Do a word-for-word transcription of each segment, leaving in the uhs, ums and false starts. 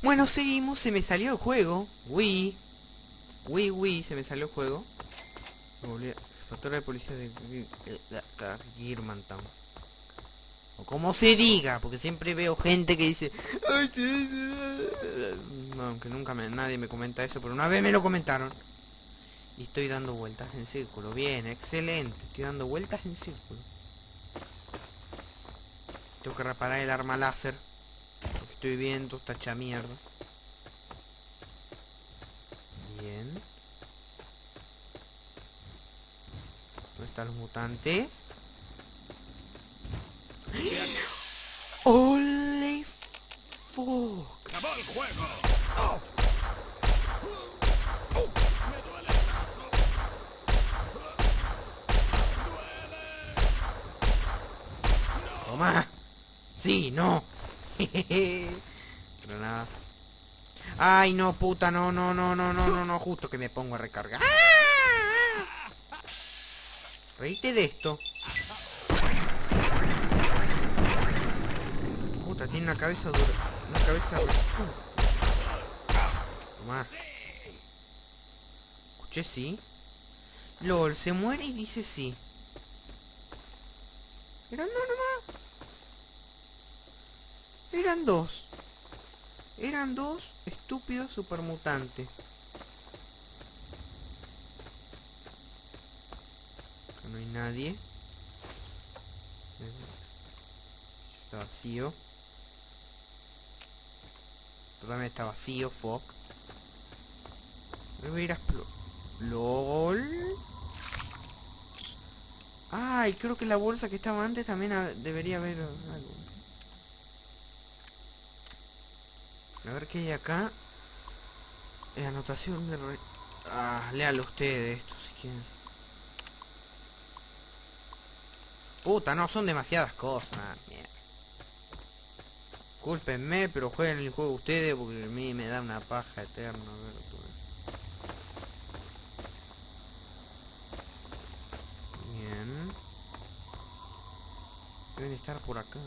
Bueno, seguimos, se me salió el juego. Wii. Wii, Wii, se me salió el juego. Me volví a... Factura de policía de... Girmantown. O como se diga, porque siempre veo gente que dice... Ay, sí, sí. No, aunque nunca me, nadie me comenta eso, pero una vez me lo comentaron. Y estoy dando vueltas en círculo. Bien, excelente. Estoy dando vueltas en círculo. Tengo que reparar el arma láser. Porque estoy viendo esta hecha mierda. Bien. ¿Dónde están los mutantes? ¡Holy fuck! ¡Acabó el juego! ¡Me duele el brazo! ¡Duele! ¡Toma! ¡Sí, no! Pero nada. ¡Ay, no, puta! No, no, no, no, no, no, no. Justo que me pongo a recargar. Reíte de esto. Puta, tiene una cabeza dura. Una cabeza... Toma. Escuché sí. LOL, se muere y dice sí. Eran dos nomás. Eran dos. Eran dos estúpidos supermutantes. Acá no hay nadie. Está vacío. Totalmente está vacío, fuck. Voy a ir a explorar. LOL. Ay, creo que la bolsa que estaba antes también ha- debería haber algo. A ver qué hay acá. Eh, anotación de... Re... Ah, léalo ustedes esto si quieren. Puta, no, son demasiadas cosas. Ah, mierda. Cúlpenme, pero jueguen el juego ustedes porque a mí me da una paja eterna. A ver, tú ves. Bien. Deben estar por acá.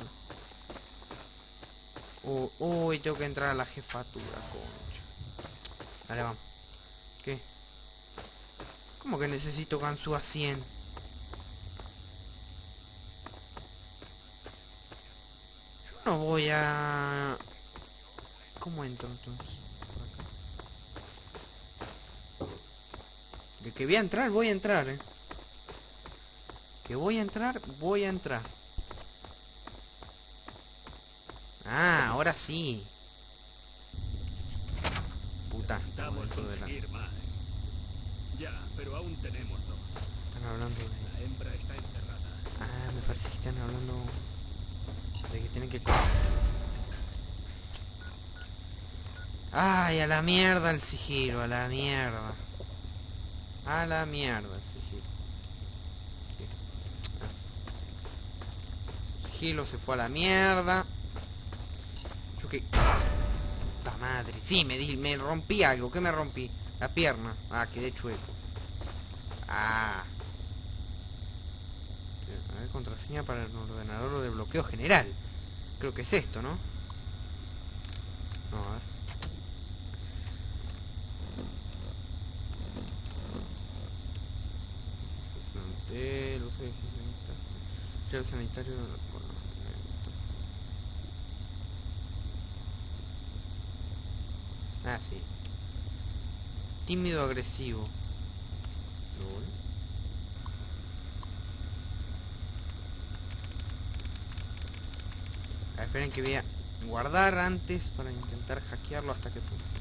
Uy, uy, tengo que entrar a la jefatura, concha. Dale, vamos. ¿Qué? ¿Cómo que necesito Gansu cien? Yo no voy a... ¿Cómo entro entonces? Por acá. De que voy a entrar, voy a entrar, eh. Que voy a entrar, voy a entrar. Ah, ahora sí. Puta, Necesitamos esto de la... conseguir más. Ya, pero aún tenemos dos. Están hablando de... La hembra está encerrada. Ah, me parece que están hablando de que tienen que... Ay, a la mierda el sigilo, a la mierda. A la mierda el sigilo. Sí. Ah. Sigilo se fue a la mierda. Yo que... Puta madre. Sí, me, di... me rompí algo. ¿Qué me rompí? La pierna. Ah, quedé chueco. Ah. A ver, contraseña para el ordenador de bloqueo general. Creo que es esto, ¿no? No, a ver. Plantel, uso de sanitario. El sanitario. Ah, sí. Tímido agresivo. Lol. Ah, esperen que voy a guardar antes para intentar hackearlo hasta que pueda.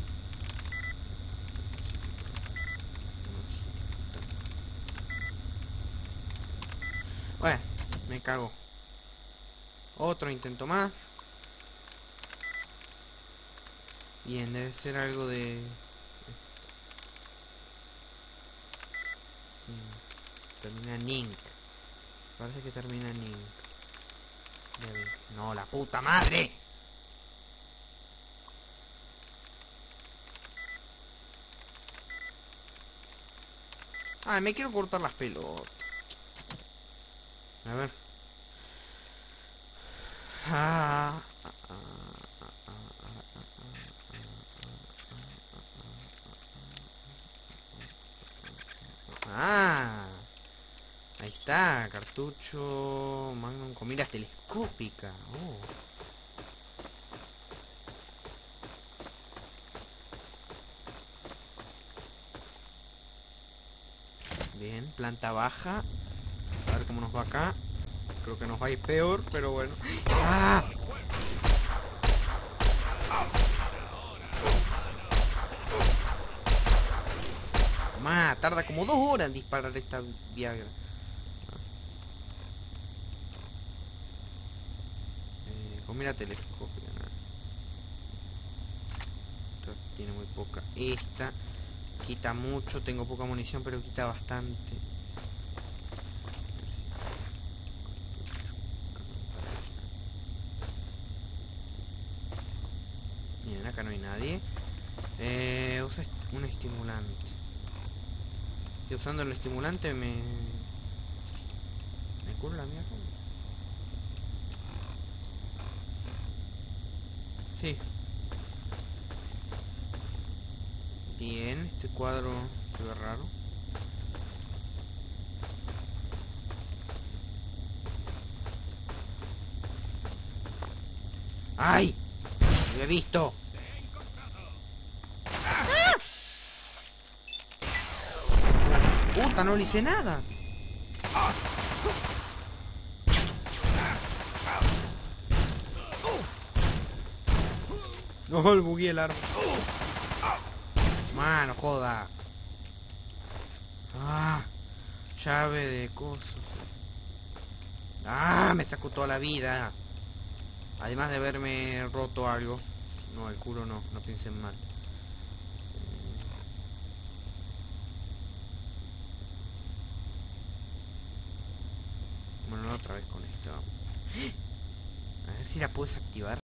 Bueno, me cago. Otro intento más. Bien, debe ser algo de... Termina en Ink. Parece que termina en Ink. No, la puta madre. Ay, me quiero cortar las pelotas. A ver. Ah, ah, ah, ah, ah, ah, ah. Ah, ahí está, cartucho Magnum con mira telescópica. Oh. Bien, planta baja. A ver cómo nos va acá. Creo que nos va a ir peor, pero bueno. ¡Ah! Tomá, tarda como dos horas en disparar esta Viagra. Eh, con mira telescópica, ¿no? Esta tiene muy poca. Esta quita mucho, tengo poca munición, pero quita bastante. Miren, acá no hay nadie. Eh, usa un estimulante. Y usando el estimulante me... ¿Me curo la mierda? Sí. Bien, este cuadro se ve raro. ¡Ay! ¡Lo he visto! ¡Puta, no le hice nada! No, el bugué el arma. Mano, joda. Ah, llave de coso. Ah, me sacó toda la vida. Además de haberme roto algo. No, el culo no, no piensen mal. Bueno, otra vez con esto. A ver si la puedes activar.